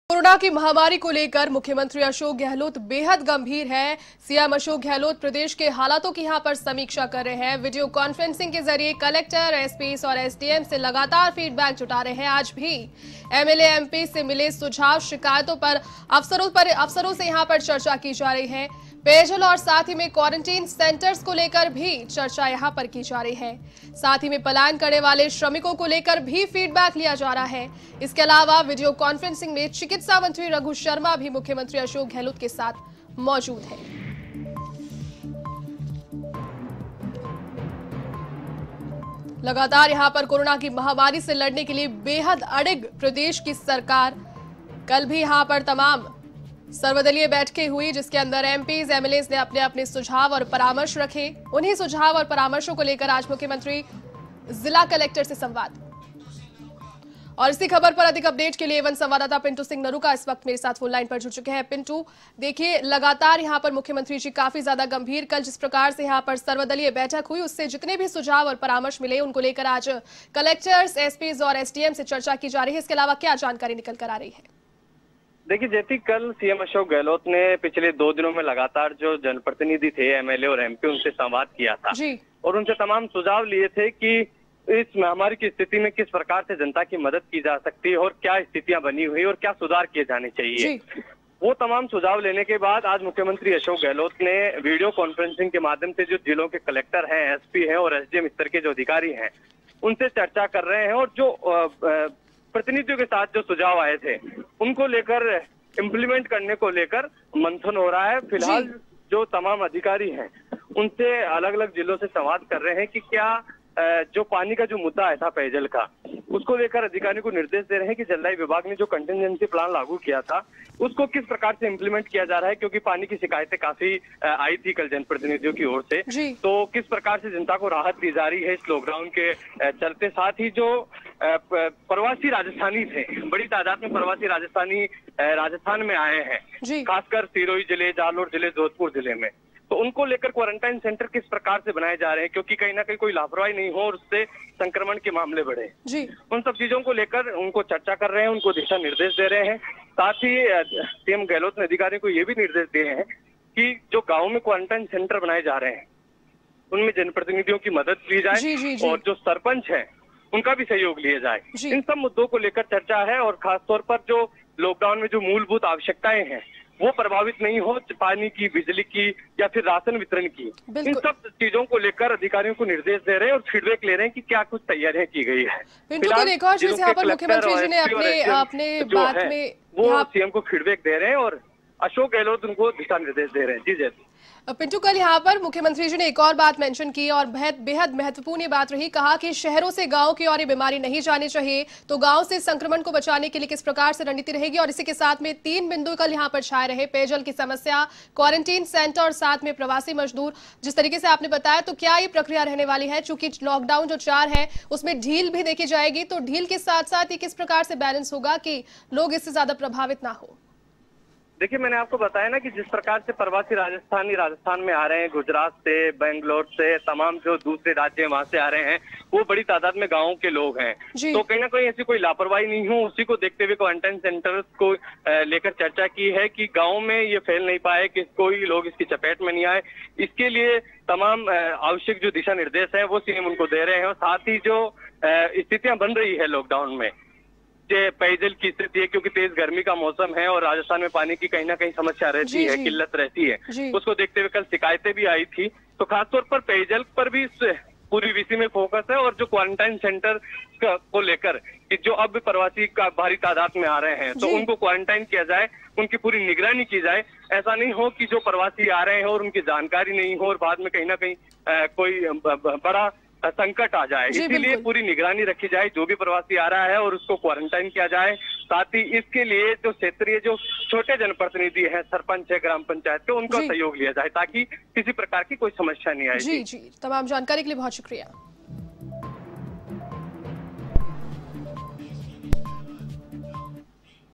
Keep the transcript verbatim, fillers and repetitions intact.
Corona की महामारी को लेकर मुख्यमंत्री अशोक गहलोत बेहद गंभीर है। सीएम अशोक गहलोत प्रदेश के हालातों की यहां पर समीक्षा कर रहे हैं। वीडियो कॉन्फ्रेंसिंग के जरिए कलेक्टर, एसपी और एसडीएम से लगातार फीडबैक जुटा रहे हैं। आज भी एमएलए, एमपी से मिले सुझाव, शिकायतों पर अफसरों पर अफसरों से यहां पर चर्चा की जा रही है। पेयजल और साथ ही में क्वारंटीन सेंटर्स को लेकर भी चर्चा यहां पर की जा रही है। साथ ही में पलायन करने वाले श्रमिकों को लेकर भी फीडबैक लिया जा रहा है। इसके अलावा वीडियो कॉन्फ्रेंसिंग में चिकित्सा मंत्री रघु शर्मा भी मुख्यमंत्री अशोक गहलोत के साथ मौजूद है। लगातार यहां पर कोरोना की महामारी से लड़ने के लिए बेहद अड़िग प्रदेश की सरकार। कल भी यहां पर तमाम सर्वदलीय बैठकें हुई, जिसके अंदर एमपीज, एमएलएज ने अपने अपने सुझाव और परामर्श रखे। उन्हीं सुझाव और परामर्शों को लेकर आज मुख्यमंत्री जिला कलेक्टर से संवाद। और इसी खबर पर अधिक अपडेट के लिए वन संवाददाता पिंटू सिंह नरूका इस वक्त मेरे साथ फोन लाइन पर जुड़ चुके हैं। पिंटू, देखिए लगातार यहां पर मुख्यमंत्री जी काफी ज्यादा गंभीर। कल जिस प्रकार से यहां पर सर्वदलीय बैठक हुई, उससे जितने भी सुझाव और परामर्श मिले, उनको लेकर आज कलेक्टर्स, एसपीज और एसडीएम से चर्चा की जा रही है। इसके अलावा क्या जानकारी निकल कर आ रही है? देखिए जैसे कल सीएम अशोक गहलोत ने पिछले दो दिनों में लगातार जो जनप्रतिनिधि थे, एमएलए और एमपी, उनसे संवाद किया था जी। और उनसे तमाम सुझाव लिए थे कि इस महामारी की स्थिति में किस प्रकार से जनता की मदद की जा सकती है और क्या स्थितियां बनी हुई और क्या सुधार किए जाने चाहिए। वो तमाम सुझाव लेने के बाद आज मुख्यमंत्री अशोक गहलोत ने वीडियो कॉन्फ्रेंसिंग के माध्यम से जो जिलों के कलेक्टर हैं, एसपी हैं और एसडीएम स्तर के जो अधिकारी हैं, उनसे चर्चा कर रहे हैं। और जो प्रतिनिधियों के साथ जो सुझाव आए थे, उनको लेकर इम्प्लीमेंट करने को लेकर मंथन हो रहा है। फिलहाल जो तमाम अधिकारी हैं, उनसे अलग अलग जिलों से संवाद कर रहे हैं कि क्या जो पानी का जो मुद्दा आया था पेयजल का, उसको लेकर अधिकारियों को निर्देश दे रहे हैं कि जलदाय विभाग ने जो कंटिजेंसी प्लान लागू किया था, उसको किस प्रकार से इम्प्लीमेंट किया जा रहा है, क्योंकि पानी की शिकायतें काफी आई थी कल जनप्रतिनिधियों की ओर से। तो किस प्रकार से जनता को राहत दी जा रही है इस लॉकडाउन के चलते। साथ ही जो प्रवासी राजस्थानी थे, बड़ी तादाद में प्रवासी राजस्थानी राजस्थान में आए हैं, खासकर सिरोही जिले, जालोर जिले, जोधपुर जिले में, तो उनको लेकर क्वारंटाइन सेंटर किस प्रकार से बनाए जा रहे हैं, क्योंकि कहीं ना कहीं कोई लापरवाही नहीं हो और उससे संक्रमण के मामले बढ़े। जी। उन सब चीजों को लेकर उनको चर्चा कर रहे हैं, उनको दिशा निर्देश दे रहे हैं। साथ ही सीएम गहलोत ने अधिकारियों को ये भी निर्देश दिए हैं कि जो गाँव में क्वारंटाइन सेंटर बनाए जा रहे हैं, उनमें जनप्रतिनिधियों की मदद ली जाए। जी, जी, जी। और जो सरपंच है, उनका भी सहयोग लिया जाए। इन सब मुद्दों को लेकर चर्चा है। और खासतौर पर जो लॉकडाउन में जो मूलभूत आवश्यकताएं हैं, वो प्रभावित नहीं हो, पानी की, बिजली की या फिर राशन वितरण की, इन सब चीजों को लेकर अधिकारियों को निर्देश दे रहे हैं और फीडबैक ले रहे हैं कि क्या कुछ तैयारियां की गई है। फिलहाल एक और चीज यहाँ पर मुख्यमंत्री जी ने अपने अपने बात में वो सीएम को फीडबैक दे रहे हैं और अशोक गहलोत उनको दिशा निर्देश दे रहे हैं। जी जैसे पिंटू, कल यहाँ पर मुख्यमंत्री जी ने एक और बात मेंशन की और बेहद महत्वपूर्ण ये बात रही। कहा कि शहरों से गांव की और ये बीमारी नहीं जानी चाहिए, तो गांव से संक्रमण को बचाने के लिए किस प्रकार से रणनीति रहेगी। और इसी के साथ में तीन बिंदु कल यहाँ पर छाए रहे, पेयजल की समस्या, क्वारंटीन सेंटर और साथ में प्रवासी मजदूर। जिस तरीके से आपने बताया, तो क्या ये प्रक्रिया रहने वाली है? चूंकि लॉकडाउन जो चार है, उसमें ढील भी देखी जाएगी, तो ढील के साथ साथ ये किस प्रकार से बैलेंस होगा कि लोग इससे ज्यादा प्रभावित ना हो? देखिए, मैंने आपको बताया ना कि जिस प्रकार से प्रवासी राजस्थानी राजस्थान में आ रहे हैं, गुजरात से, बेंगलोर से, तमाम जो दूसरे राज्य वहां से आ रहे हैं, वो बड़ी तादाद में गाँव के लोग हैं। तो कहीं ना कहीं ऐसी कोई लापरवाही नहीं हो, उसी को देखते हुए क्वारंटाइन सेंटर को लेकर चर्चा की है कि गाँव में ये फैल नहीं पाए, कि कोई लोग इसकी चपेट में नहीं आए। इसके लिए तमाम आवश्यक जो दिशा निर्देश है वो सीएम उनको दे रहे हैं। और साथ ही जो स्थितियां बन रही है लॉकडाउन में, पेयजल की स्थिति है, क्योंकि तेज गर्मी का मौसम है और राजस्थान में पानी की कहीं ना कहीं समस्या रहती है, किल्लत रहती है, उसको देखते हुए कल शिकायतें भी आई थी। तो खासतौर पर पेयजल पर भी पूरी वीसी में फोकस है। और जो क्वारंटाइन सेंटर को लेकर कि जो अब प्रवासी का भारी तादाद में आ रहे हैं, तो उनको क्वारंटाइन किया जाए, उनकी पूरी निगरानी की जाए। ऐसा नहीं हो कि जो प्रवासी आ रहे हैं और उनकी जानकारी नहीं हो और बाद में कहीं ना कहीं आ, कोई बड़ा संकट आ जाए। इसीलिए पूरी निगरानी रखी जाए, जो भी प्रवासी आ रहा है और उसको क्वारंटाइन किया जाए। साथ ही इसके लिए जो क्षेत्रीय जो छोटे जनप्रतिनिधि हैं, सरपंच है, ग्राम पंचायत के, उनका सहयोग लिया जाए ताकि किसी प्रकार की कोई समस्या नहीं आए। जी जी, तमाम जानकारी के लिए बहुत शुक्रिया।